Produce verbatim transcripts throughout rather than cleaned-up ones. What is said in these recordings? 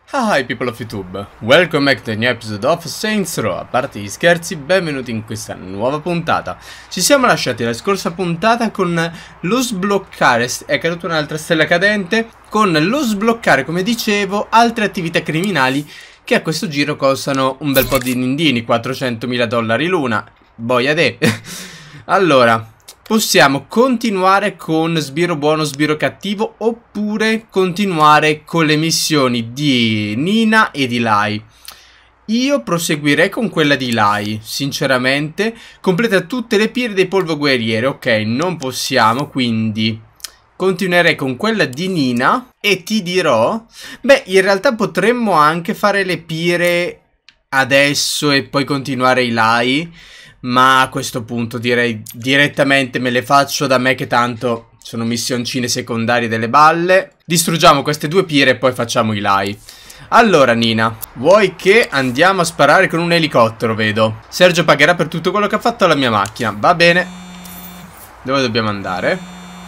Hi people of YouTube, welcome back to a new episode of Saints Row. A parte gli scherzi, benvenuti in questa nuova puntata. Ci siamo lasciati la scorsa puntata con lo sbloccare, è caduta un'altra stella cadente, con lo sbloccare, come dicevo, altre attività criminali che a questo giro costano un bel po' di nindini, quattrocentomila dollari l'una, boia de. Allora, possiamo continuare con sbirro buono, sbirro cattivo, oppure continuare con le missioni di Nina e di Lai. Io proseguirei con quella di Lai, sinceramente. Completa tutte le pire dei polvo guerriere. Ok, non possiamo, quindi continuerei con quella di Nina. E ti dirò, beh, in realtà potremmo anche fare le pire adesso e poi continuare i Lai. Ma a questo punto direi direttamente me le faccio da me, che tanto sono missioncine secondarie delle balle. Distruggiamo queste due pire e poi facciamo i Lai. Allora Nina, vuoi che andiamo a sparare con un elicottero, vedo. Sergio pagherà per tutto quello che ha fatto alla mia macchina. Va bene. Dove dobbiamo andare?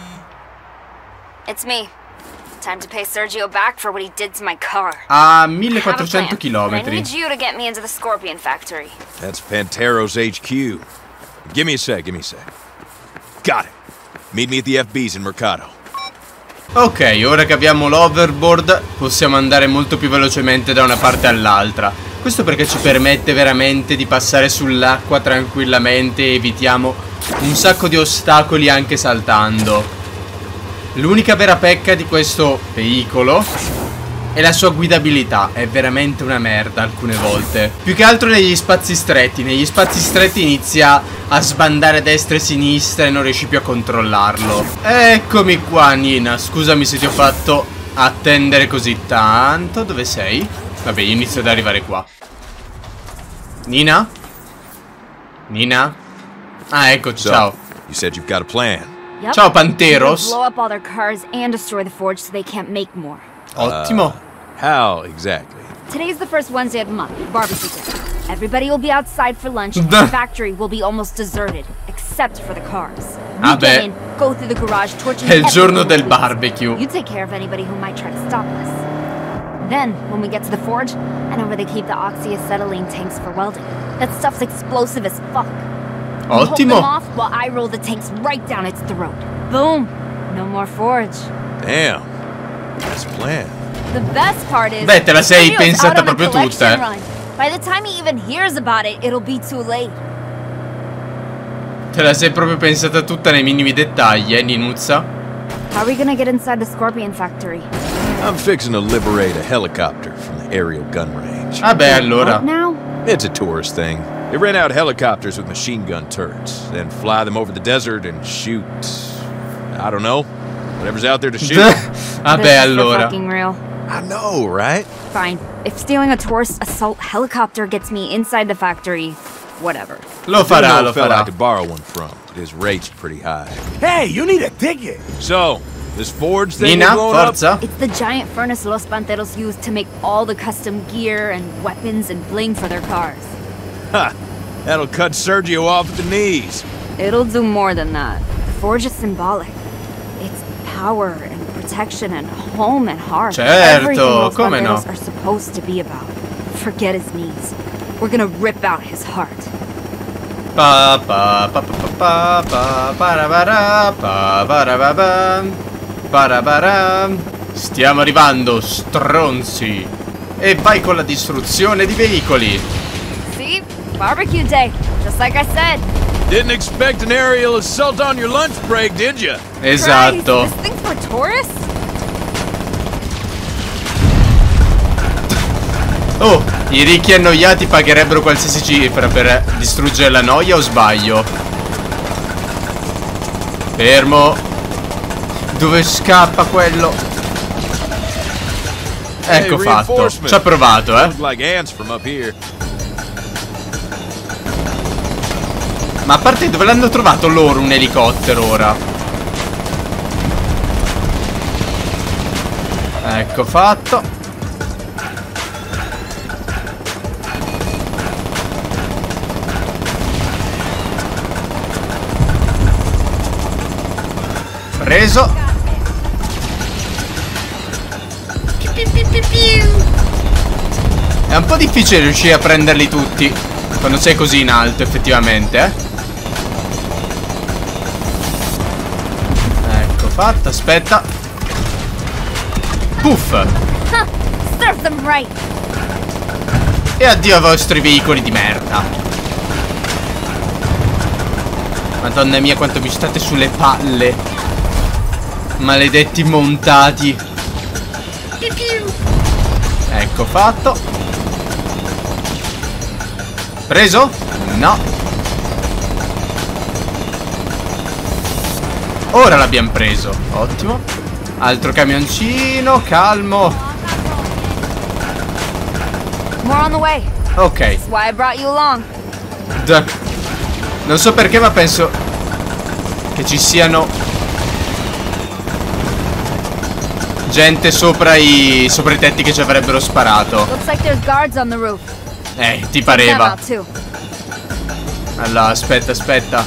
It's me. Time to pay Sergio back for what he did to my car. A millequattrocento chilometri. I need you to get me into the Scorpion factory. That's Pantero's H Q. Give me a sec, give me a sec. Got it. Meet me at the F B's in Mercado. Ok, ora che abbiamo l'overboard possiamo andare molto più velocemente da una parte all'altra. Questo perché ci permette veramente di passare sull'acqua tranquillamente e evitiamo un sacco di ostacoli anche saltando. L'unica vera pecca di questo veicolo è la sua guidabilità. È veramente una merda alcune volte. Più che altro negli spazi stretti. Negli spazi stretti inizia a sbandare a destra e a sinistra e non riesci più a controllarlo. Eccomi qua Nina. Scusami se ti ho fatto attendere così tanto. Dove sei? Vabbè, io inizio ad arrivare qua. Nina? Nina? Ah, eccoci, ciao. You said you've got a plan. Yep. Ciao Panteros. Blow up all their cars and destroy the forge so they can't make more. Ottimo. Uh, how exactly? Today's the first Wednesday of the month, barbecue day. Everybody will be outside for lunch and the factory will be almost deserted, except for the cars. We Ah get beh. in, go through the garage, torching È il giorno everyone. del barbecue. You take care of anybody who might try to stop us. Then, when we get to the forge, I know where they keep the oxyacetylene tanks for welding. That stuff's explosive as fuck. Hold them Ottimo. off while I roll the tanks right down its throat. Boom! No more forge. Damn. Nice plan. The best part is, Beh, te la sei Sergio's pensata out on a proprio collection tutta, eh. run. By the time he even hears about it, it'll be too late. Te la sei proprio pensata tutta nei minimi dettagli, eh, Ninuzza? How are we gonna get inside the Scorpion factory? I'm fixing to liberate a helicopter from the aerial gun range. Vabbè, allora. What now? It's a tourist thing. They rent out helicopters with machine gun turrets, then fly them over the desert and shoot... I don't know. Whatever's out there to shoot. Vabbè, This is for allora. fucking real. I know, right? Fine. If stealing a tourist assault helicopter gets me inside the factory, whatever. Lo I farà, know lo a fella I farà. could borrow one from, but his rate's pretty high. Hey, you need a ticket. So, this forge thing Nina, we're blowing up? forza. It's the giant furnace Los Panteros use to make all the custom gear and weapons and bling for their cars. Ha! That'll cut Sergio off at the knees. It'll do more than that. The forge is symbolic. It's power and protection and home and heart. Certo, Everything Los come no. Panteros are supposed to be about. Forget his knees. We're gonna rip out his heart. Pa pa pa pa pa pa parabara pa parababa parabara. Stiamo arrivando, stronzi. E vai con la distruzione di veicoli. See? Barbecue day, just like I said. Didn't expect an aerial assault on your lunch break, did you? Esatto. Christ, this thing for tourists? Oh, i ricchi annoiati pagherebbero qualsiasi cifra per distruggere la noia, o sbaglio? Fermo. Dove scappa quello? Ecco Hey, fatto. reinforcement. Ci ha provato, eh. Look like ants from up here. Ma a parte, dove l'hanno trovato loro un elicottero ora? Ecco fatto. Preso. È un po' difficile riuscire a prenderli tutti quando sei così in alto, effettivamente, eh. Ecco fatto, aspetta. Puff. Huh, serve them right. E addio ai vostri veicoli di merda. Madonna mia, quanto mi state sulle palle. Maledetti montati. Ecco fatto. Preso? No. Ora l'abbiamo preso. Ottimo. Altro camioncino. Calmo. More on the way. Ok. That's why I brought you along. D Non so perché, ma penso che ci siano gente sopra i sopra i tetti che ci avrebbero sparato. Looks like there's guards on the roof. Eh, ti Them pareva. out too. Allora, aspetta, aspetta.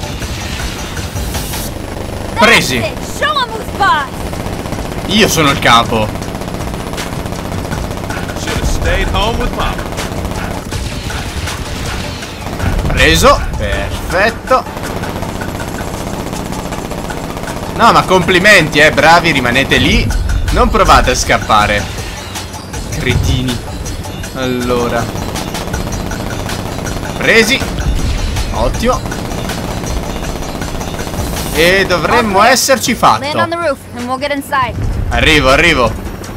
Presi. That's it. Show 'em who's boss. Io sono il capo. Should have stayed home with Mama. Preso. Perfetto. No, ma complimenti, eh, bravi, rimanete lì. Non provate a scappare. Cretini. Allora. Presi. Ottimo. E dovremmo Okay. esserci Land on fatto. the roof and we'll get inside. Arrivo, arrivo.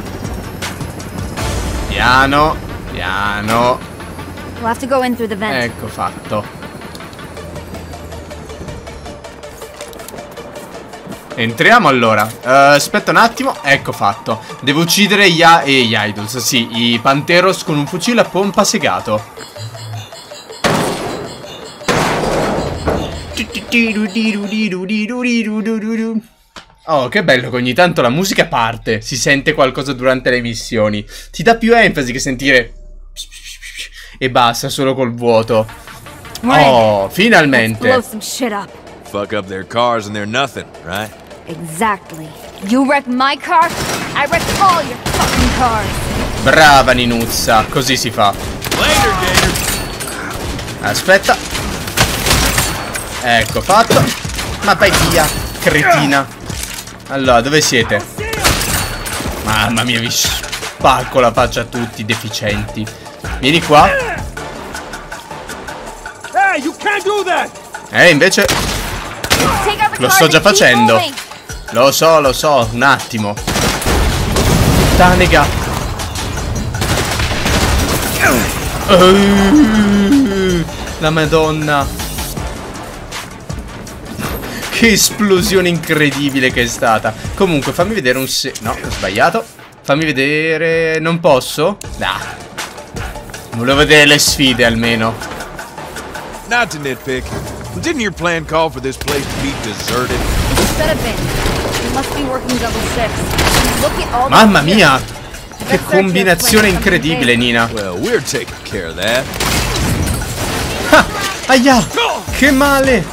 Piano. Piano. We'll have to go in through the vent. Ecco fatto. Entriamo allora. uh, Aspetta un attimo. Ecco fatto. Devo uccidere gli, a e gli idols. Sì, i Panteros con un fucile a pompa segato. Oh, che bello che ogni tanto la musica parte. Si sente qualcosa durante le missioni. Ti dà più enfasi che sentire e basta, solo col vuoto. Oh, Let's finalmente. blow some shit up. Fuck up their cars and they're nothing, right? Exactly. You wreck my car, I wreck all your fucking cars. Brava Ninuzza, così si fa. Later, Gator. Aspetta. Ecco fatto. Ma vai via, cretina. Allora, dove siete? Mamma mia, vi spacco la faccia a tutti, deficienti. Vieni qua. Hey, you can't do that! Eh, invece Take out the lo cars sto già and keep facendo. moving. Lo so, lo so, un attimo. Tanega. Uh, la Madonna. Che esplosione incredibile che è stata. Comunque fammi vedere un se... No, ho sbagliato. Fammi vedere... Non posso? Nah. Volevo vedere le sfide almeno. Not to nitpick, but didn't your plan call for this place to be deserted? Instead of it, you must be working double shifts. Look at all the Mamma shit. mia. Che combinazione incredibile, Nina. Well, we're taking care of that. Ah, aia. Che male.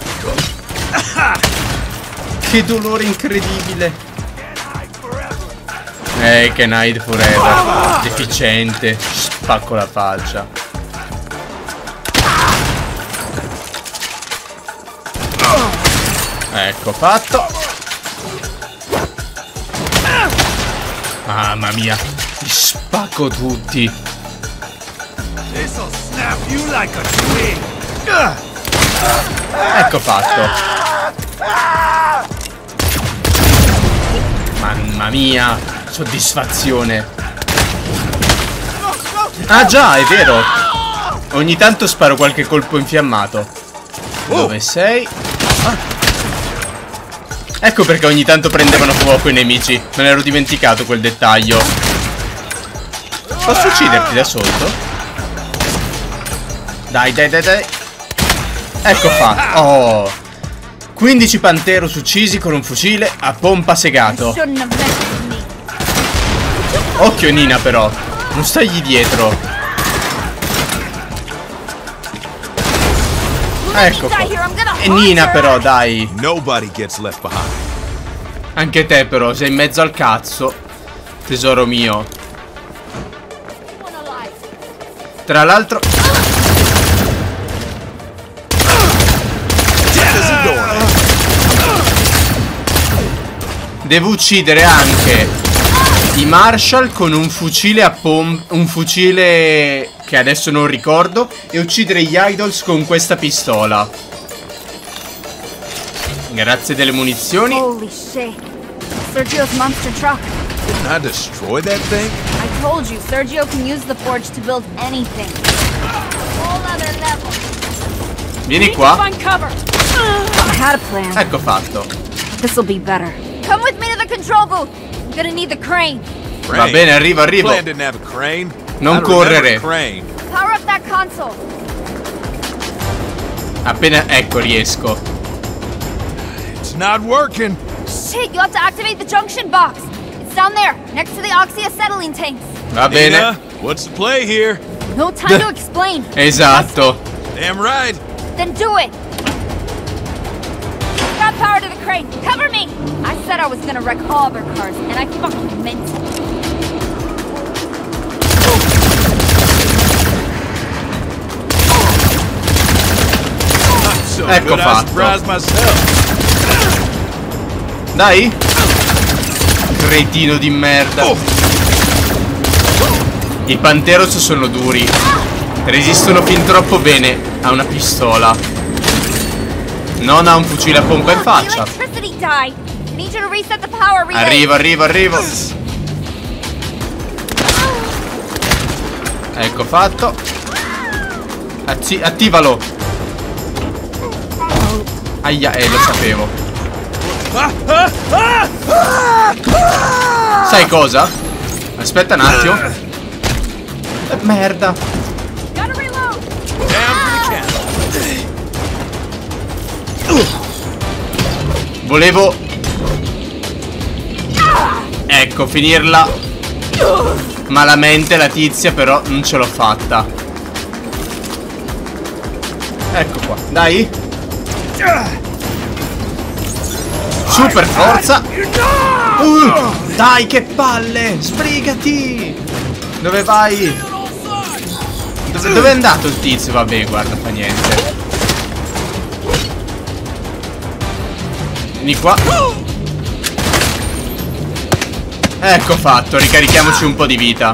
Che dolore incredibile. Eh, che Night Forever. Deficiente. Spacco la faccia. Ecco fatto. Mamma mia. Li spacco tutti. This'll snap you like a twig. Ecco fatto. Mamma mia. Soddisfazione. Ah già, è vero. Ogni tanto sparo qualche colpo infiammato. Dove sei? Ah. Ecco perché ogni tanto prendevano fuoco i nemici. Me l'ero dimenticato quel dettaglio. Posso ucciderti da sotto? Dai, dai, dai, dai. Ecco fatto. Oh. quindici Panteros uccisi con un fucile a pompa segato. Shouldn't have messed with me. Occhio Nina però. Non stagli dietro. Ecco qua. E Nina però, dai. Nobody gets left behind. Anche te però, sei in mezzo al cazzo. Tesoro mio. Tra l'altro devo uccidere anche i Marshall con un fucile a pompa, un fucile che adesso non ricordo, e uccidere gli Idols con questa pistola. Grazie delle munizioni. Holy shit. Sergio's monster truck. Didn't I destroy that thing? I told you, Sergio can use the forge to build anything. Whole other level. Vieni qua. I had a plan. Ecco fatto. This'll be better. Come with me to the control booth. I'm gonna need the crane. Crane? Va bene, arrivo, arrivo. Plan didn't have a crane. Non I don't remember correre. a crane. Power up that console. Appena, ecco, riesco. It's not working. Shit, you have to activate the junction box. It's down there, next to the oxyacetylene tanks. Va bene. Nina, what's the play here? No time to explain. Esatto. Damn right. Then do it. Grab power to the crane. Cover me. I said I was gonna wreck all of our cars, and I fucking meant it. I'm so Ecco good I fatto. surprised myself. Dai. Cretino di merda. I Panteros sono duri. Resistono fin troppo bene a una pistola. Non a un fucile a pompa in faccia. Arrivo, arrivo, arrivo. Ecco fatto. Azzi- attivalo. Aia, eh, lo sapevo. Sai cosa? Aspetta un attimo. Eh, merda. Volevo, ecco, finirla malamente la tizia, però non ce l'ho fatta. Ecco qua, dai. Super forza. uh, Dai, che palle. Sbrigati. Dove vai? Dove, dove è andato il tizio? Vabbè, guarda, fa niente. Vieni qua. Ecco fatto, ricarichiamoci un po' di vita.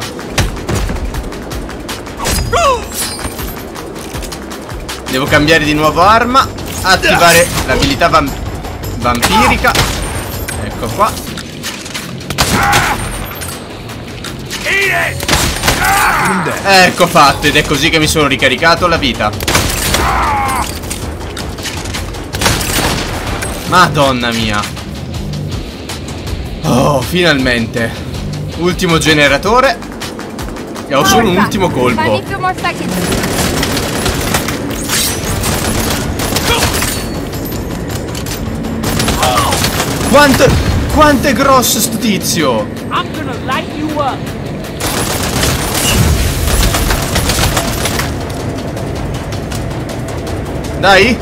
Devo cambiare di nuovo arma. Attivare l'abilità vam vampirica. Ecco qua. Ecco fatto, ed è così che mi sono ricaricato la vita. Madonna mia. Oh, finalmente. Ultimo generatore. E ho solo un ultimo colpo. Quanto, quanto è grosso sto tizio. Dai.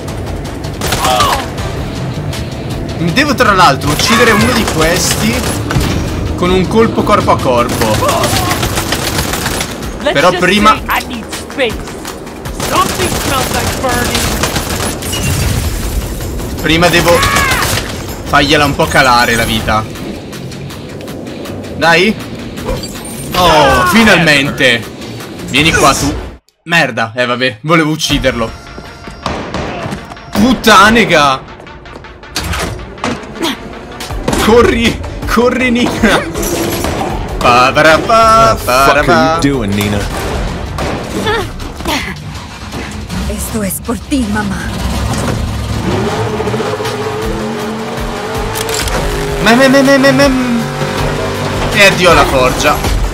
Devo tra l'altro uccidere uno di questi con un colpo corpo a corpo. Però prima Prima devo fargliela un po' calare la vita. Dai. Oh, finalmente. Vieni qua tu. Merda. Eh vabbè, volevo ucciderlo. Puttanega. Corri, corri Nina. Pa para pa para pa. What are you doing, Nina? Esto es por ti, mamá. Me me me me me me. E addio alla forgia.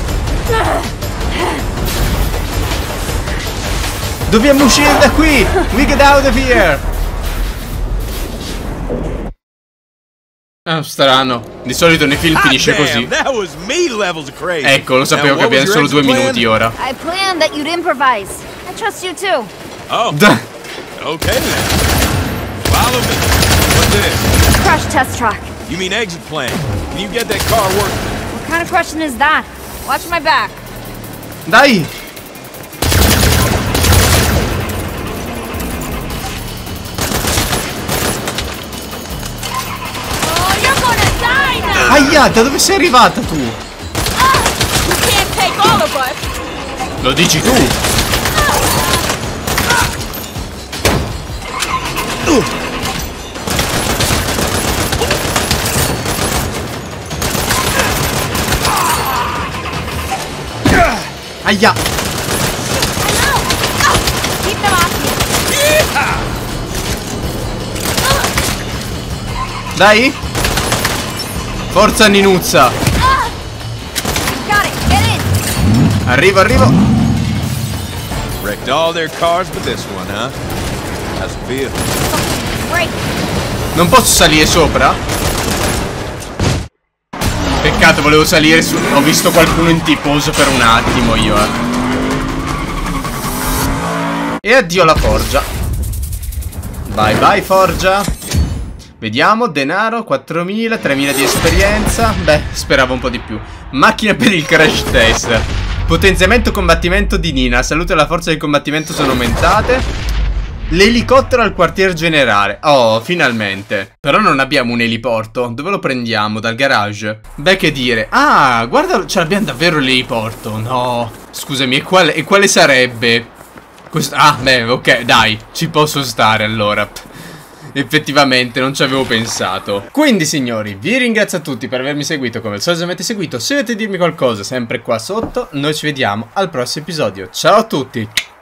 Dobbiamo uscire da qui. We get out of here. Ah, strano. Di solito nei film finisce così. Ecco, lo sapevo che abbiamo solo due minuti ora. I planned that you'd improvise. I trust you too. Oh. Okay then. Follow me. What's this? Crash test track. You mean exit plan? Can you get that car working? What kind of question is that? Watch my back. Dai. Aia, da dove sei arrivata tu? Lo dici tu? Uh. Aia. Dai. Forza Ninuzza. Arrivo, arrivo. Wrecked all their cars but this one, huh? How's it feel? Non posso salire sopra? Peccato, volevo salire su... Ho visto qualcuno in tifoso per un attimo io, eh. E addio alla forgia. Vai, vai, forgia. Vediamo, denaro, quattromila, tremila di esperienza. Beh, speravo un po' di più. Macchina per il crash test. Potenziamento combattimento di Nina. Salute e la forza del combattimento sono aumentate. L'elicottero al quartier generale. Oh, finalmente. Però non abbiamo un eliporto. Dove lo prendiamo? Dal garage? Beh, che dire. Ah, guarda, ce l'abbiamo davvero l'eliporto. No. Scusami, e quale, e quale sarebbe? Questo... Ah, beh, ok, dai. Ci posso stare allora. Effettivamente non ci avevo pensato. Quindi signori, vi ringrazio a tutti per avermi seguito. Come al solito avete seguito. Se volete dirmi qualcosa, sempre qua sotto. Noi ci vediamo al prossimo episodio. Ciao a tutti.